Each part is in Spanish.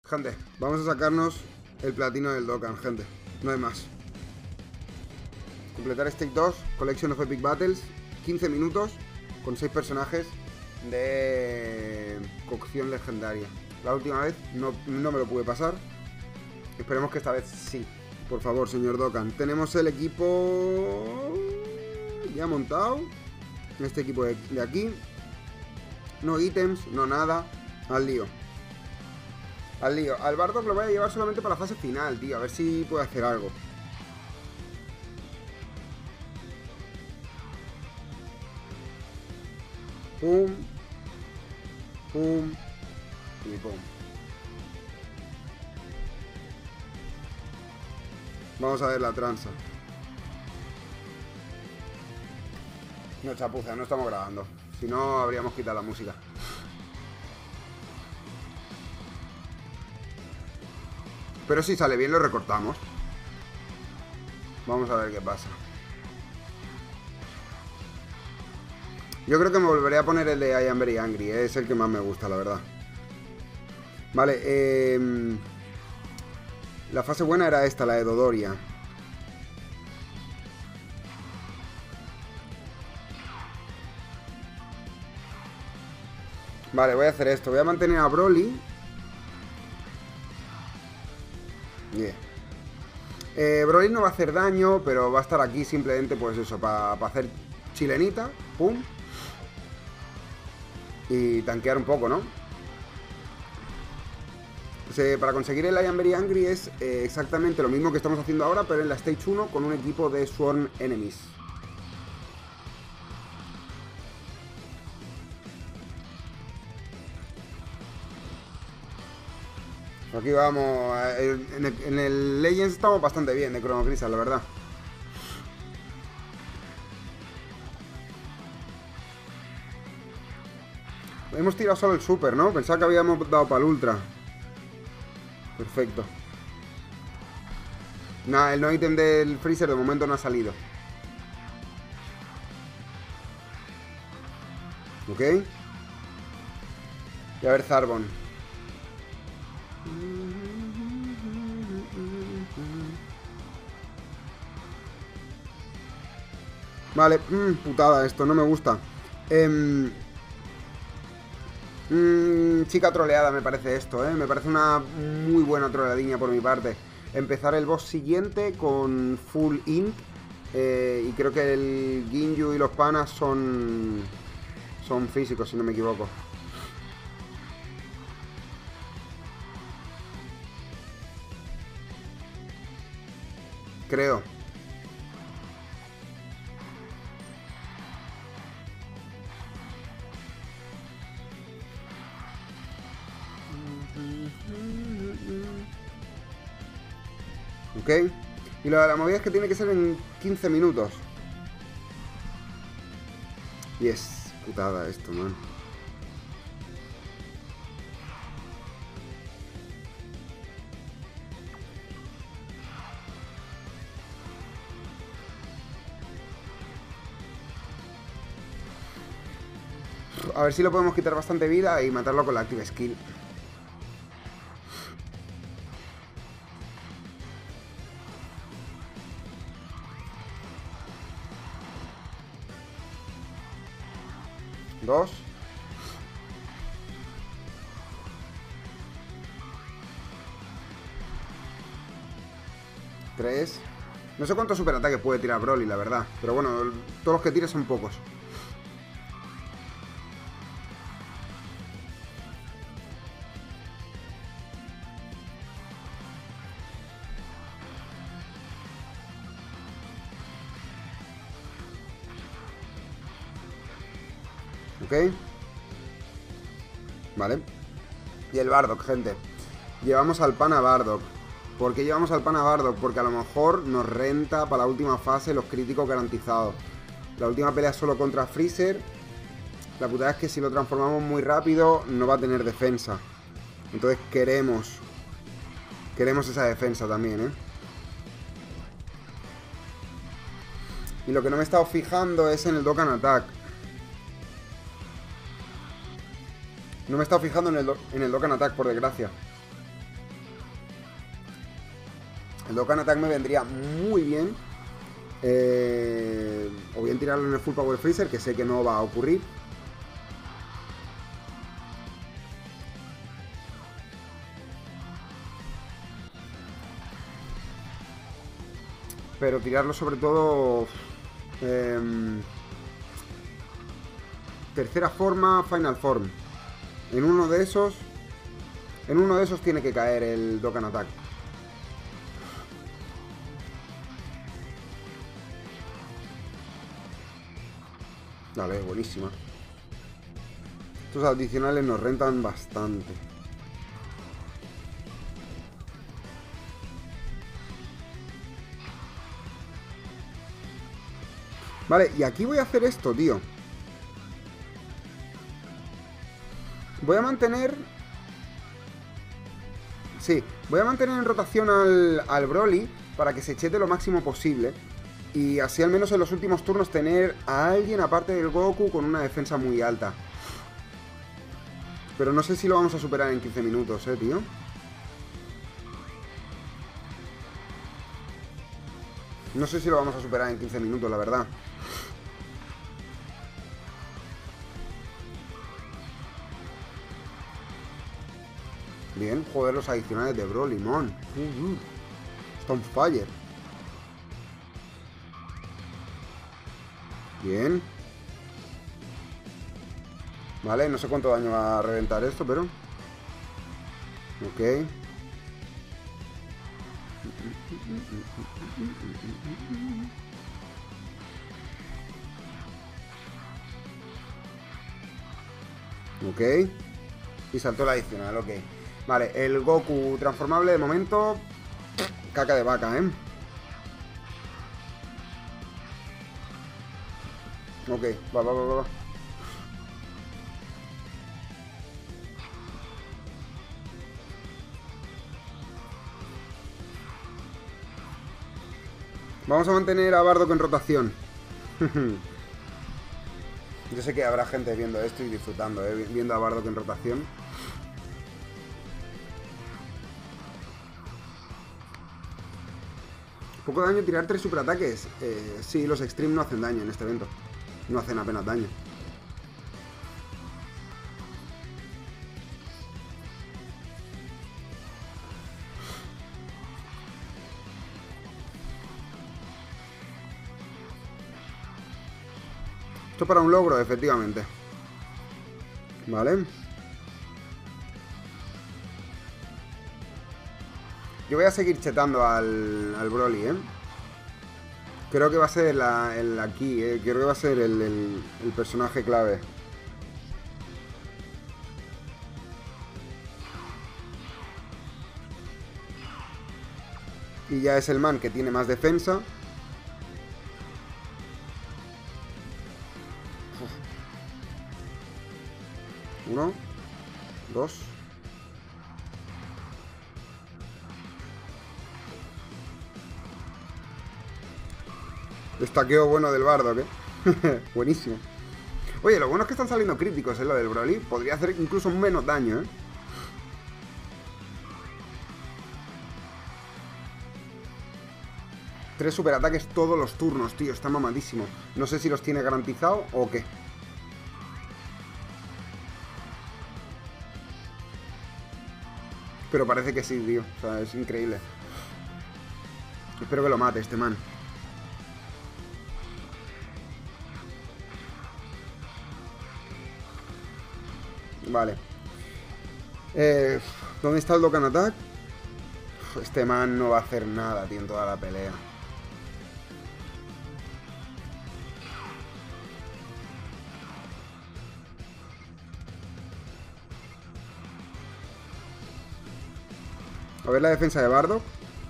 Gente, vamos a sacarnos el platino del Dokkan, gente. No hay más. Completar Stake 2, Collection of Epic Battles, 15 minutos con 6 personajes de cocción legendaria. La última vez no me lo pude pasar. Esperemos que esta vez sí. Por favor, señor Dokkan. Tenemos el equipo ya montado. Este equipo de aquí. No ítems, no nada. Al lío. Al lío. Al Bardock lo voy a llevar solamente para la fase final, tío. A ver si puede hacer algo. Pum. Pum. Y pum. Vamos a ver la tranza. No, chapuza, no estamos grabando. Si no, habríamos quitado la música. Pero si sale bien, lo recortamos. Vamos a ver qué pasa. Yo creo que me volveré a poner el de I Am Very Angry. Es el que más me gusta, la verdad. Vale, la fase buena era esta, la de Dodoria. Vale, voy a hacer esto. Voy a mantener a Broly. Yeah. Broly no va a hacer daño, pero va a estar aquí simplemente, pues eso, para hacer chilenita. Pum. Y tanquear un poco, ¿no? Para conseguir el I Am Very Angry es exactamente lo mismo que estamos haciendo ahora, pero en la Stage 1 con un equipo de Sworn Enemies. Aquí vamos. En el Legends estamos bastante bien de Chrono Crystal, la verdad. Hemos tirado solo el Super, ¿no? Pensaba que habíamos dado para el Ultra. Perfecto. Nada, el no ítem del Freezer de momento no ha salido. Ok. Y a ver Zarbon. Vale, putada esto, no me gusta. Chica troleada me parece esto, me parece una muy buena troleadiña por mi parte. Empezar el boss siguiente con full int. Y creo que el Ginyu y los panas son físicos, si no me equivoco. Creo. Ok. Y lo de la movida es que tiene que ser en 15 minutos. Yes. Putada esto, man. A ver si lo podemos quitar bastante vida y matarlo con la Active Skill. Dos. Tres. No sé cuántos superataques puede tirar Broly, la verdad. Pero bueno, todos los que tire son pocos. Ok. Vale. Y el Bardock, gente. Llevamos al pana Bardock. ¿Por qué llevamos al pana Bardock? Porque a lo mejor nos renta para la última fase los críticos garantizados. La última pelea es solo contra Freezer. La putada es que si lo transformamos muy rápido no va a tener defensa. Entonces queremos esa defensa también, Y lo que no me he estado fijando es en el Dokkan Attack. No me he estado fijando en el Dokkan Attack, por desgracia. El Dokkan Attack me vendría muy bien. O bien tirarlo en el Full Power Freezer, que sé que no va a ocurrir. Pero tirarlo sobre todo... tercera forma, Final Form. En uno de esos tiene que caer el Dokkan Attack. Vale, buenísima. Estos adicionales nos rentan bastante. Vale, y aquí voy a hacer esto, tío. Voy a mantener... Sí, voy a mantener en rotación al Broly para que se chete lo máximo posible. Y así al menos en los últimos turnos tener a alguien aparte del Goku con una defensa muy alta. Pero no sé si lo vamos a superar en 15 minutos, tío. No sé si lo vamos a superar en 15 minutos, la verdad. Bien, joder, los adicionales de Broly, mon. Está on fire. Bien. Vale, no sé cuánto daño va a reventar esto, pero... Ok. Ok. Y saltó el adicional, ok. Vale, el Goku transformable de momento... Caca de vaca, ¿eh? Ok, va. Vamos a mantener a Bardock en rotación. Yo sé que habrá gente viendo esto y disfrutando, viendo a Bardock en rotación. Poco daño tirar 3 superataques. Sí, los Extreme no hacen daño en este evento. No hacen apenas daño. Esto para un logro, efectivamente. Vale. Yo voy a seguir chetando al Broly, Creo que va a ser el aquí, creo que va a ser el personaje clave. Y ya es el man que tiene más defensa. Uno, dos. Destaqueo bueno del Bardock, Buenísimo. Oye, lo bueno es que están saliendo críticos, lo del Broly. Podría hacer incluso menos daño, 3 superataques todos los turnos, tío. Está mamadísimo. No sé si los tiene garantizados o qué. Pero parece que sí, tío. O sea, es increíble. Espero que lo mate este man. Vale. ¿Dónde está el Dokkan Attack? Este man no va a hacer nada, tío, en toda la pelea. A ver la defensa de Bardock.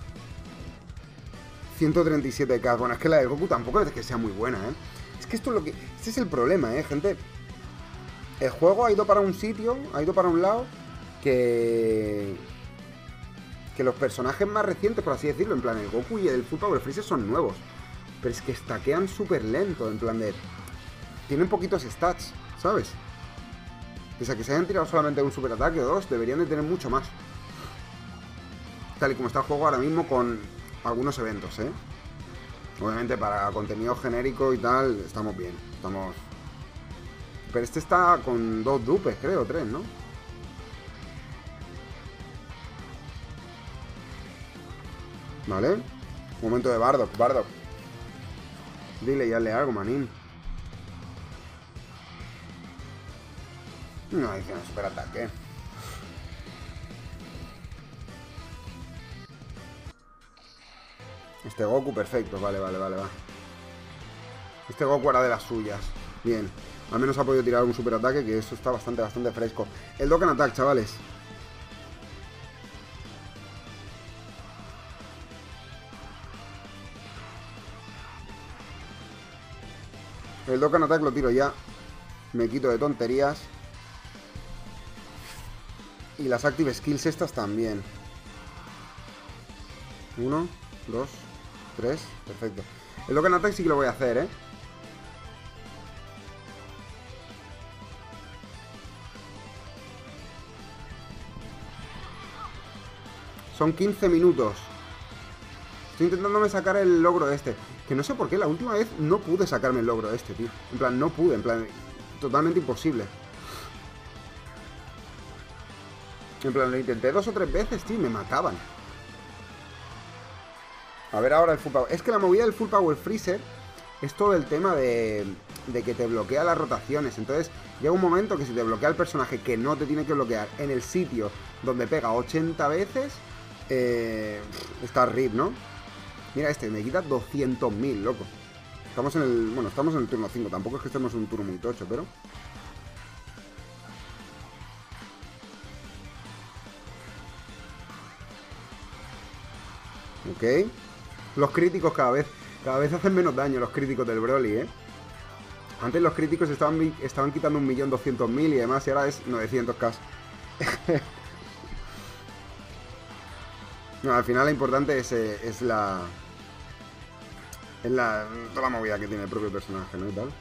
137k. Bueno, es que la de Goku tampoco es que sea muy buena, Es que esto es lo que... Este es el problema, gente. El juego ha ido para un sitio, ha ido para un lado que los personajes más recientes, por así decirlo, en plan el Goku y el Full Power Freezer son nuevos. Pero es que stackean súper lento, en plan de... Tienen poquitos stats, ¿sabes? Pese a que se hayan tirado solamente un superataque o dos, deberían de tener mucho más. Tal y como está el juego ahora mismo con algunos eventos, ¿eh? Obviamente para contenido genérico y tal, estamos bien. Estamos... Pero este está con 2 dupes, creo, 3, ¿no? Vale. Momento de Bardock, Bardock. Dile y hazle algo, manín. No, dice un super ataque. Este Goku, perfecto. Vale, vale, vale, va. Este Goku hará de las suyas. Bien. Al menos ha podido tirar un super ataque, que eso está bastante fresco. El Dokkan Attack, chavales. El Dokkan Attack lo tiro ya. Me quito de tonterías. Y las Active Skills estas también. 1, 2, 3. Perfecto. El Dokkan Attack sí que lo voy a hacer, ¿eh? Son 15 minutos. Estoy intentándome sacar el logro este. Que no sé por qué, la última vez no pude sacarme el logro este, tío. En plan, no pude, en plan, totalmente imposible. En plan, lo intenté 2 o 3 veces, tío, y me mataban. A ver ahora el Full Power. Es que la movida del Full Power Freezer es todo el tema de que te bloquea las rotaciones. Entonces, llega un momento que si te bloquea el personaje que no te tiene que bloquear en el sitio donde pega 80 veces, está RIP, ¿no? Mira este, me quita 200.000, loco. Estamos en el... Bueno, estamos en el turno 5. Tampoco es que estemos en un turno muy tocho, pero... Ok. Los críticos cada vez hacen menos daño, los críticos del Broly, ¿eh? Antes los críticos estaban quitando 1.200.000 y demás, y ahora es 900k. No, al final lo importante es la... toda la movida que tiene el propio personaje, ¿no? Y tal.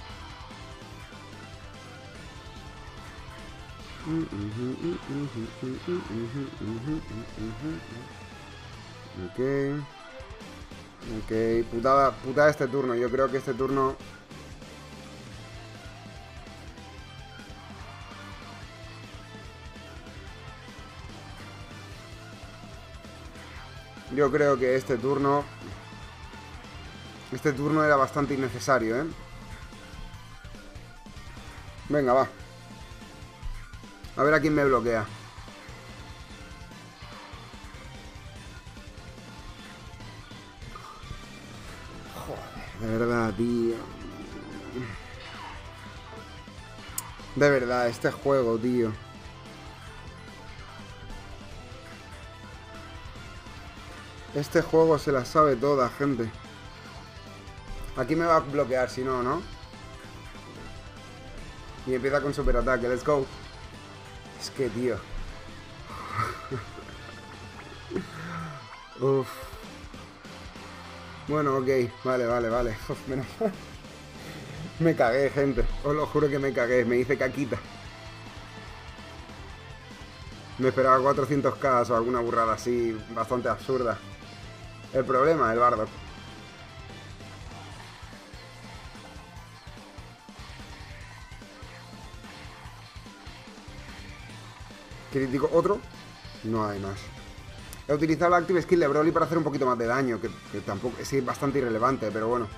Ok. Ok, putada este turno. Yo creo que este turno... Yo creo que este turno... Este turno era bastante innecesario, ¿eh? Venga, va. A ver a quién me bloquea. Joder, de verdad, tío. De verdad, este juego, tío. Este juego se la sabe toda, gente. Aquí me va a bloquear, si no, ¿no? Y empieza con super ataque, let's go. Es que, tío. Uff. Bueno, ok. Vale. Uf, menos... Me cagué, gente. Os lo juro que me cagué. Me hice caquita. Me esperaba 400k o alguna burrada así bastante absurda. El problema, el Bardock. Crítico, otro. No hay más. He utilizado la Active Skill de Broly para hacer un poquito más de daño, que tampoco es bastante irrelevante, pero bueno.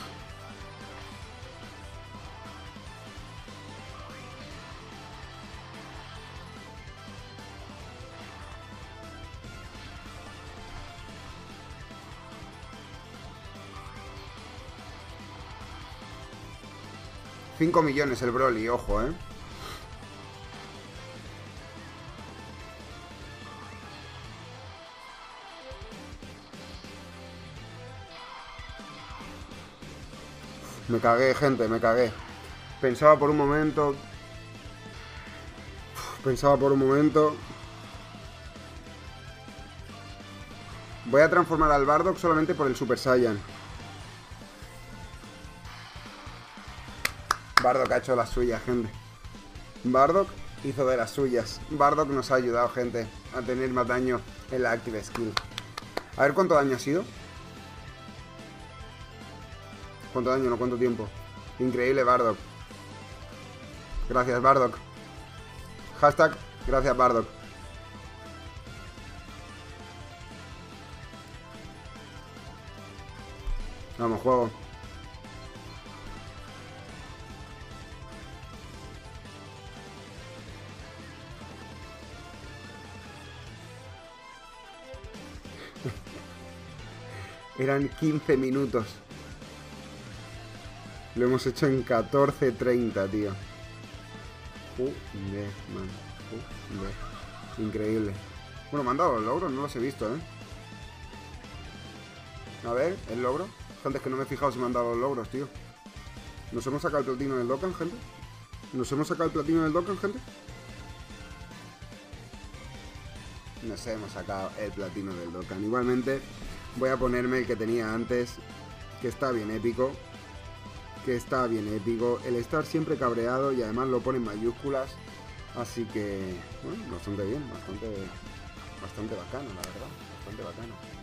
$5 millones el Broly, ojo, ¿eh? Me cagué, gente, me cagué. Pensaba por un momento... Voy a transformar al Bardock solamente por el Super Saiyan. Bardock ha hecho las suyas, gente. Bardock hizo de las suyas. Bardock nos ha ayudado, gente, a tener más daño en la Active Skill. A ver cuánto daño ha sido. ¿Cuánto daño? No, ¿cuánto tiempo? Increíble, Bardock. Gracias, Bardock. Hashtag, gracias, Bardock. Vamos, juego. Eran 15 minutos. Lo hemos hecho en 14:30, tío. Joder, man. Joder. Increíble. Bueno, me han dado los logros, no los he visto, ¿eh? A ver, el logro. Gente, es que no me he fijado si me han dado los logros, tío. ¿Nos hemos sacado el platino del Dokkan, gente? ¿Nos hemos sacado el platino del Dokkan, gente? Nos hemos sacado el platino del Dokkan. Igualmente, voy a ponerme el que tenía antes, que está bien épico. Que está bien épico. El estar siempre cabreado y además lo pone en mayúsculas. Así que, bueno, bastante bien, bastante bacano, la verdad. Bastante bacano.